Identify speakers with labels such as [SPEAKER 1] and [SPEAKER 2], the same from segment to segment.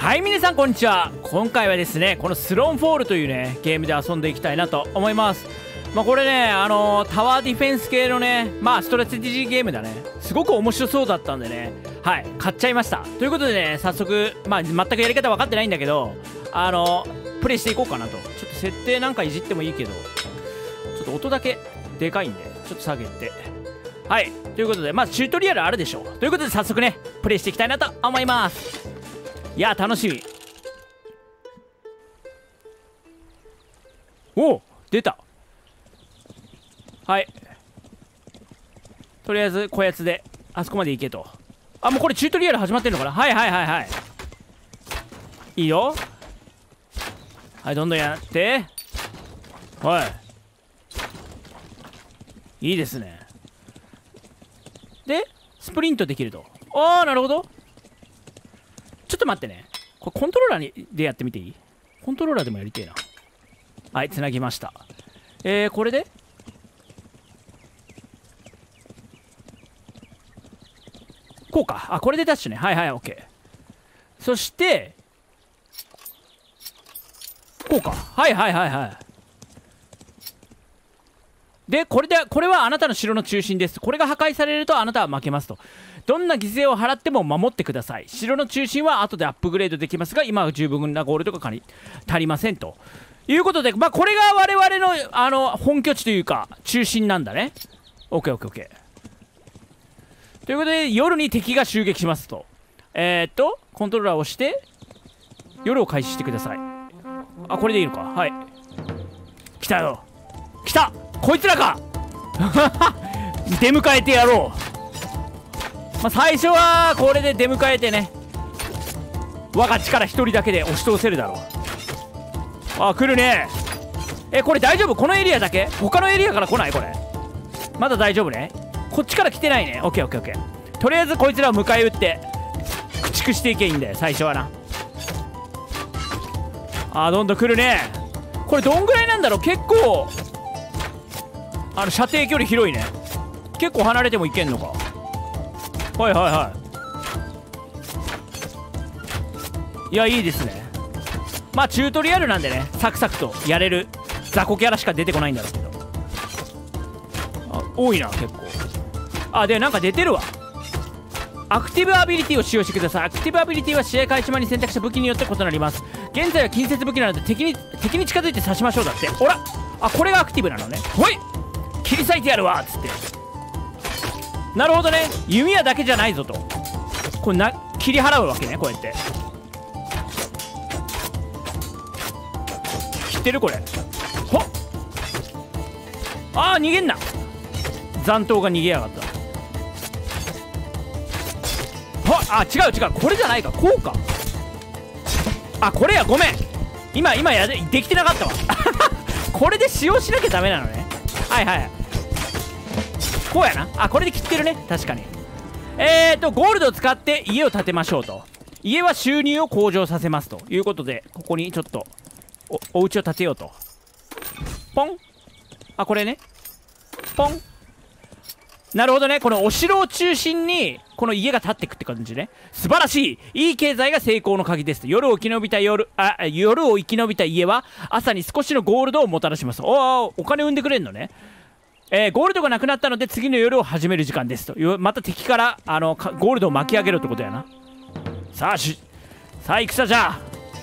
[SPEAKER 1] はい、皆さんこんにちは。今回はですね、このスローンフォールというねゲームで遊んでいきたいなと思います。これね、タワーディフェンス系のね、ストラテジーゲームだね。すごく面白そうだったんでね、はい、買っちゃいました。ということでね、早速、全くやり方分かってないんだけど、プレイしていこうかなと。ちょっと設定なんかいじってもいいけど、ちょっと音だけでかいんで、ちょっと下げて。はい、ということで、チュートリアルあるでしょう。ということで、早速ね、プレイしていきたいなと思います。いや、楽しみ。お、出た。はい、とりあえずこやつであそこまで行けと。もうこれチュートリアル始まってるのかな。はいはいはいはい、いいよ。はい、どんどんやって。はい、いいですね。でスプリントできると。なるほど。ちょっと待ってね、これコントローラーでやってみていい？コントローラーでもやりてえな。はい、つなぎました。これでこうか。これでダッシュね。はいはい、オッケー。そしてこうか。はいはいはいはい。でこれはあなたの城の中心です。これが破壊されるとあなたは負けますと。どんな犠牲を払っても守ってください。城の中心は後でアップグレードできますが、今は十分なゴールドが足りませんということで、これが我々の本拠地というか中心なんだね。 OKOKOK ということで、夜に敵が襲撃しますと。コントローラーを押して夜を開始してください。これでいいのか。はい、来たよ。来た、こいつらか出迎えてやろう。最初はこれで出迎えてね、我が力一人だけで押し通せるだろう。来るね。これ大丈夫？このエリアだけ？他のエリアから来ない？これまだ大丈夫ね。こっちから来てないね。オッケーオッケーオッケー。とりあえずこいつらを迎え撃って駆逐していけばいいんだよ、最初はな。どんどん来るね。これどんぐらいなんだろう。結構射程距離広いね。結構離れてもいけんのか。はいはいはい。いや、いいですね。チュートリアルなんでね、サクサクとやれる雑魚キャラしか出てこないんだろうけど。多いな結構。でなんか出てるわ。アクティブアビリティを使用してください。アクティブアビリティは試合開始前に選択した武器によって異なります。現在は近接武器なので敵に近づいて刺しましょうだって。ほら、これがアクティブなのね。ほい、切り裂いてやるわっつって。なるほどね。弓矢だけじゃないぞと。これ切り払うわけね、こうやって。切ってるこれ。ほっ、逃げんな。残党が逃げやがった。違うこれじゃないか。こうか。これや、ごめん。今できてなかったわこれで使用しなきゃダメなのね。はいはい、こうやな。これで切ってるね、確かに。ゴールドを使って家を建てましょうと。家は収入を向上させますということで、ここにちょっとお家を建てようと。ポン。これね、ポン。なるほどね。このお城を中心にこの家が建っていくって感じね。素晴らしい。いい経済が成功の鍵ですと。夜を生き延びた家は朝に少しのゴールドをもたらします。お金生んでくれんのね。ゴールドがなくなったので次の夜を始める時間ですと。また敵からゴールドを巻き上げるってことやな。さあ戦じゃ。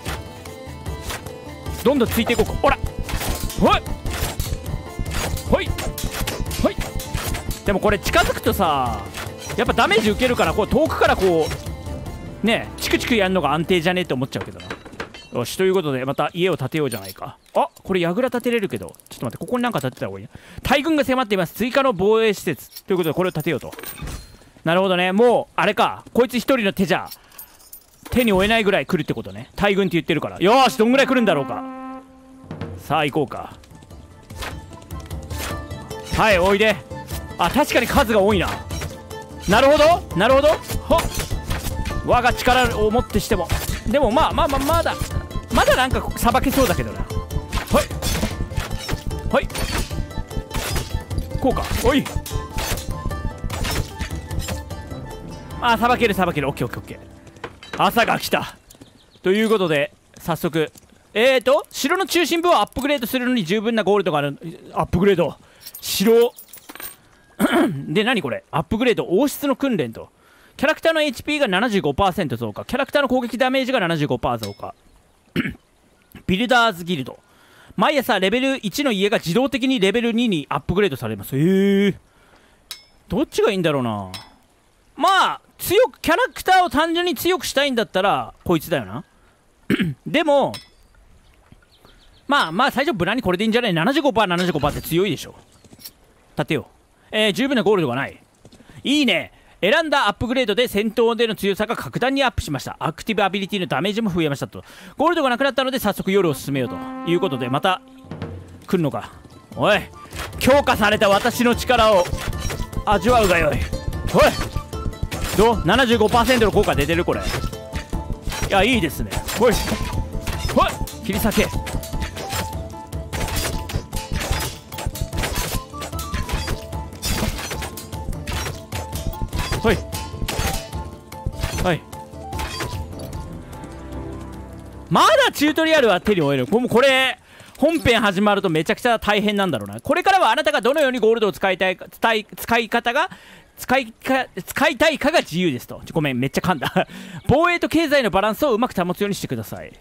[SPEAKER 1] どんどんついていこうか。ほら、ほいほいほい。でもこれ近づくとさ、やっぱダメージ受けるから、こう遠くからこうね、チクチクやるのが安定じゃねえって思っちゃうけどな。よし、ということでまた家を建てようじゃないか。これ櫓建てれるけど、ちょっと待って、ここになんか建てた方がいいな。大軍が迫っています。追加の防衛施設ということでこれを建てようと。なるほどね。もうあれか、こいつ一人の手じゃ手に負えないぐらい来るってことね。大軍って言ってるから。よーし、どんぐらい来るんだろうか。さあ行こうか。はい、おいで。確かに数が多いな。なるほどなるほど。我が力をもってしても、でもまだなんかさばけそうだけどな。はい、こうか。おい、さばける。オッケーオッケーオッケー。朝が来た。 ということで早速城の中心部をアップグレードするのに十分なゴールドがある。アップグレード城で、何これ、アップグレード王室の訓練と、キャラクターの HP が 75% 増加、キャラクターの攻撃ダメージが 75% 増加ビルダーズギルド、毎朝レベル1の家が自動的にレベル2にアップグレードされます。どっちがいいんだろうな。まあキャラクターを単純に強くしたいんだったらこいつだよなでもまあ最初無難にこれでいいんじゃない。 75%75% って強いでしょ。立てよう。十分なゴールドがない。いいね。選んだアップグレードで戦闘での強さが格段にアップしました。アクティブアビリティのダメージも増えましたと。ゴールドがなくなったので早速夜を進めようということで、また来るのか。おい、強化された私の力を味わうがよい。おい、どう 75% の効果出てるこれ。いや、いいですね。おいおい、切り裂け。はいはい、まだチュートリアルは手に負える。これ本編始まるとめちゃくちゃ大変なんだろうな。これからはあなたがどのようにゴールドを使いたいかが自由ですと。ごめん、めっちゃ噛んだ防衛と経済のバランスをうまく保つようにしてください。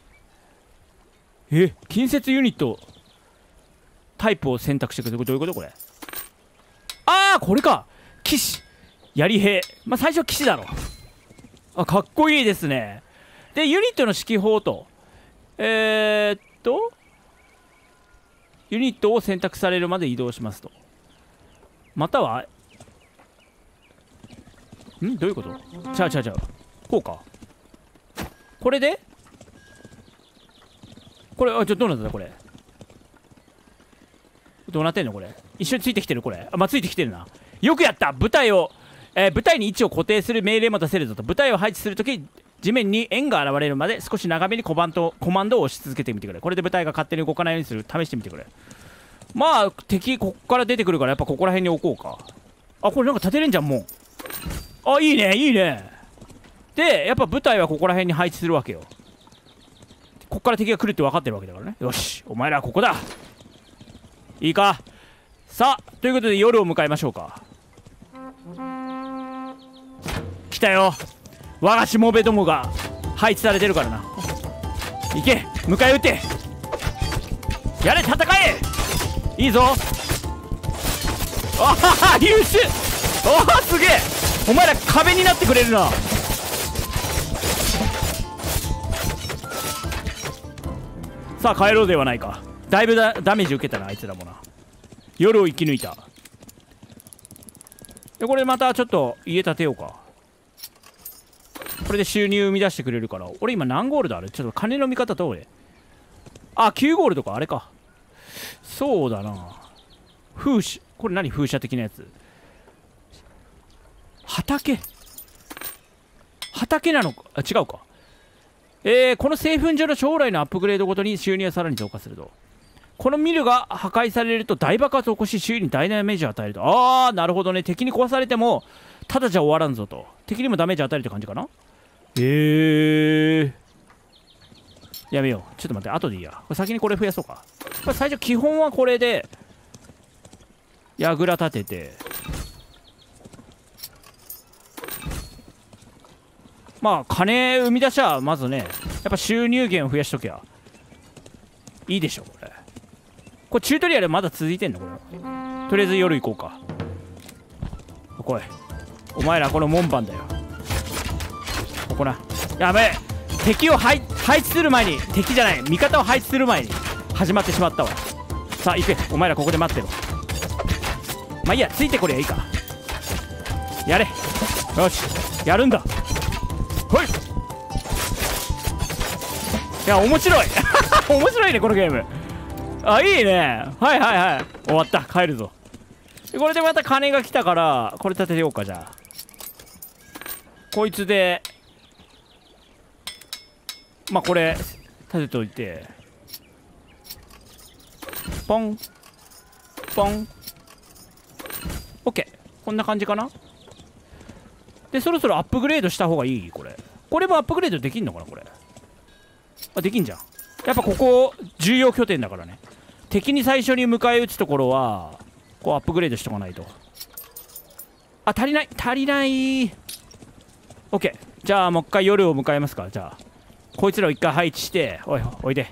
[SPEAKER 1] 近接ユニットタイプを選択してくれる。どういうことこれ。これか。騎士、槍兵、最初は騎士だろ。かっこいいですね。でユニットの指揮法とユニットを選択されるまで移動しますと。またはどういうこと。ちゃうこうか。これでこれどうなんだこれ。どうなってんのこれ。一緒についてきてるこれ。ついてきてるな。よくやった。部隊に位置を固定する命令も出せるぞと。部隊を配置するとき地面に円が現れるまで少し長めにコマンドを押し続けてみてくれ。これで部隊が勝手に動かないようにする。試してみてくれ。敵こっから出てくるからやっぱここら辺に置こうか。これなんか立てれんじゃんもう。いいねいいね。でやっぱ部隊はここら辺に配置するわけよ。こっから敵が来るって分かってるわけだからね。よし、お前らはここだ。いいか。さあということで夜を迎えましょうか。来たよ、我がしもべどもが配置されてるからな。行け、迎え撃て、やれ、戦え。いいぞ。優秀。すげえ。お前ら壁になってくれるな。さあ帰ろうではないか。だいぶダメージ受けたなあいつらもな。夜を生き抜いた。でこれまたちょっと家建てようか。これで収入生み出してくれるから。俺今何ゴールドある。ちょっと金の見方どうれ。9ゴールドか。あれか。そうだな。風車。これ何、風車的なやつ。畑なのか。違うか。この製粉所の将来のアップグレードごとに収入はさらに増加すると。このミルが破壊されると大爆発を起こし周囲に大ダメージを与えると。なるほどね。敵に壊されてもただじゃ終わらんぞと。敵にもダメージ与えるって感じかな。やめよう。ちょっと待って、後でいいや。これ先にこれ増やそうか。これ最初基本はこれで櫓立てて、金生み出しはまずね、やっぱ収入源を増やしときゃいいでしょ。これチュートリアルまだ続いてんのこれ。とりあえず夜行こうか。来い、お前らこの門番だよ。ここな。やべえ、敵を配置する前に、敵じゃない味方を配置する前に始まってしまったわ。さあ行け、お前らここで待ってろ。いいや、ついてこりゃいいか。やれ。よし、やるんだ。ほい。いや面白い面白いねこのゲーム。いいね。はい終わった。帰るぞ。これでまた金が来たからこれ立てようか。じゃあこいつでこれ立てといて、ポンポン。オッケー、こんな感じかな。でそろそろアップグレードした方がいい。これもアップグレードできんのかな。これあ、できんじゃん。やっぱここ重要拠点だからね。敵に最初に迎え撃つところはこうアップグレードしとかないと。あ、足りない足りない。 OK。 じゃあもう一回夜を迎えますか。じゃあこいつらを一回配置して、おいおいで、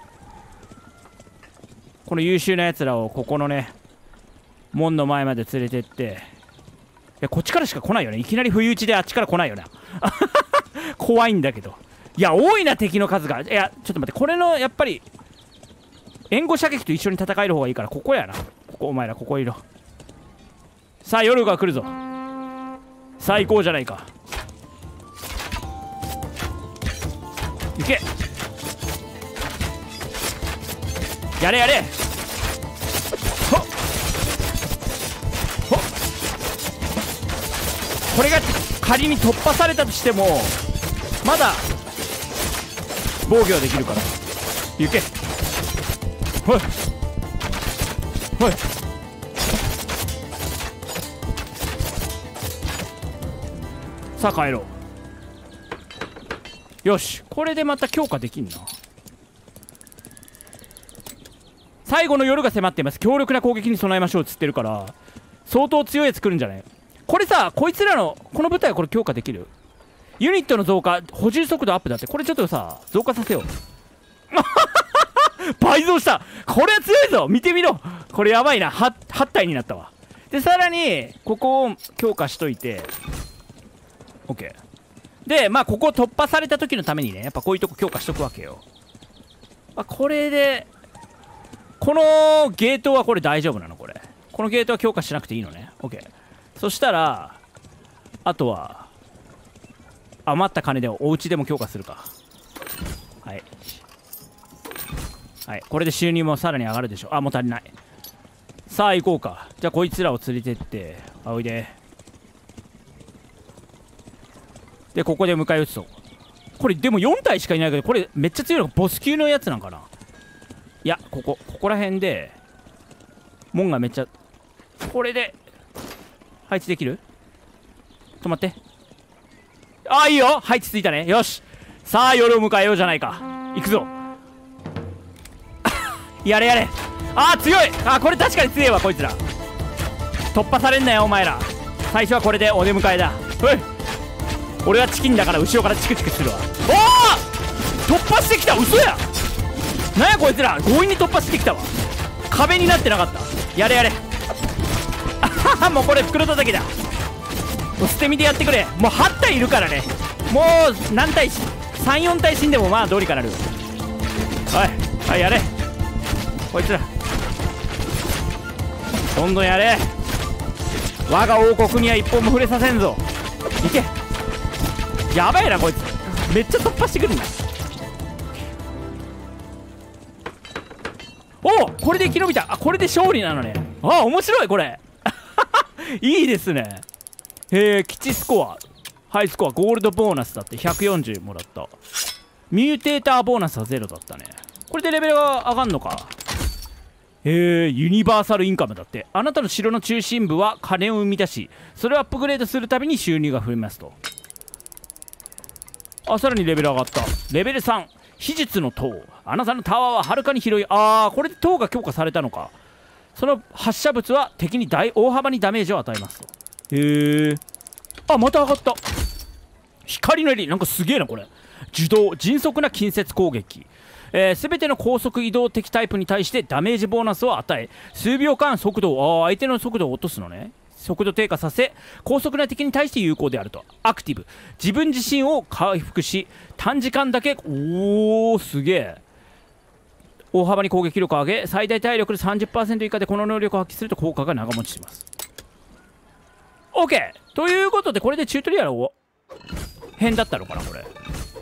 [SPEAKER 1] この優秀なやつらをここのね門の前まで連れてって、いやこっちからしか来ないよね。いきなり不意打ちであっちから来ないよな怖いんだけど。いや多いな敵の数が。いやちょっと待って、これのやっぱり援護射撃と一緒に戦える方がいいから、ここやな。ここお前らここいろ。さあ夜が来るぞ。さあ行こうじゃないか。行け、やれやれ。ほっほっ。これが仮に突破されたとしてもまだ防御はできるから。行け、ほいほい。さあ帰ろう。よし、これでまた強化できんな。最後の夜が迫っています。強力な攻撃に備えましょうっつってるから相当強いやつ来るんじゃない？これさ、こいつらのこの部隊はこれ強化できる？ユニットの増加、補充速度アップだって。これちょっとさ増加させよう倍増した。これは強いぞ。見てみろ、これやばいな。 8体になったわ。でさらにここを強化しといて OK で、まあここ突破された時のためにね、やっぱこういうとこ強化しとくわけよ。まあ、これでこのゲートはこれ大丈夫なの？これこのゲートは強化しなくていいのね。 OK。 そしたらあとは余った金でお家でも強化するか。はいはい、これで収入もさらに上がるでしょ。あ、もう足りない。さあ行こうか。じゃあこいつらを連れてって、あ、おいで。でここで迎え撃つと。これでも4体しかいないけど、これめっちゃ強いのがボス級のやつなんかな。いやここら辺で門がめっちゃ、これで配置できる？止まって。ああいいよ、配置ついたね。よし、さあ夜を迎えようじゃないか。行くぞやれやれ。ああ強い。あ、これ確かに強いわ。こいつら突破されんなよお前ら。最初はこれでお出迎えだ。おい、俺はチキンだから後ろからチクチクするわ。おお、突破してきた。嘘や。なんやこいつら、強引に突破してきたわ。壁になってなかった。やれやれもうこれ袋叩きだ。もう捨て身でやってくれ。もう8体いるからね。もう何体3、4体死んでもまあどうにかなる。はいはい、やれこいつら。どんどんやれ。我が王国には一本も触れさせんぞ。いけ。やばいなこいつ、めっちゃ突破してくるんだ。おお、これで生き延びた。あ、これで勝利なのね。あ、面白いこれいいですね。基地スコア、ハイスコア、ゴールドボーナスだって140もらった。ミューテーターボーナスは0だったね。これでレベルが上がんのか。ユニバーサルインカムだって。あなたの城の中心部は金を生み出し、それをアップグレードするたびに収入が増えますと。あ、さらにレベル上がった。レベル3、秘術の塔。あなたのタワーははるかに広い。あー、これで塔が強化されたのか。その発射物は敵に大幅にダメージを与えますと。あ、また上がった。光の襟、なんかすげえなこれ。受動、迅速な近接攻撃。すべての高速移動敵タイプに対してダメージボーナスを与え、数秒間速度を、相手の速度を落とすのね。速度低下させ、高速な敵に対して有効であると。アクティブ、自分自身を回復し、短時間だけ、おーすげえ、大幅に攻撃力を上げ、最大体力で 30% 以下でこの能力を発揮すると効果が長持ちします。 OK ということで、これでチュートリアルを編だったのかなこれ。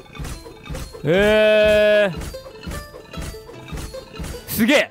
[SPEAKER 1] すげえ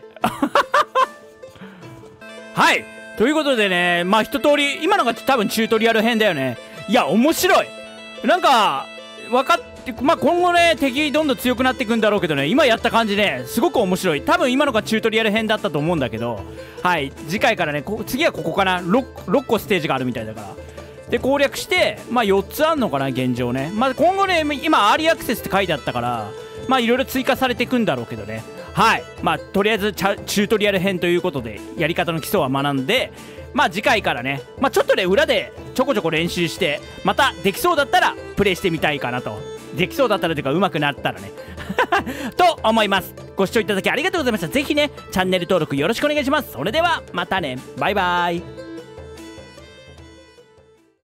[SPEAKER 1] はいということでね、まあ一通り今のが多分チュートリアル編だよね。いや面白い。なんか分かって、まあ今後ね敵どんどん強くなっていくんだろうけどね、今やった感じねすごく面白い。多分今のがチュートリアル編だったと思うんだけど、はい次回からね次はここかな。 6個ステージがあるみたいだから、で攻略して、まあ4つあんのかな現状ね。まあ今後ね、今アーリーアクセスって書いてあったから、 まあいろいろ追加されていくんだろうけどね。はい、まあとりあえずチュートリアル編ということでやり方の基礎は学んで、まあ次回からね、まあちょっとね裏でちょこちょこ練習して、またできそうだったらプレイしてみたいかなと。できそうだったらというか上手くなったらねと思います。ご視聴いただきありがとうございました。ぜひねチャンネル登録よろしくお願いします。それではまたね、バイバイ。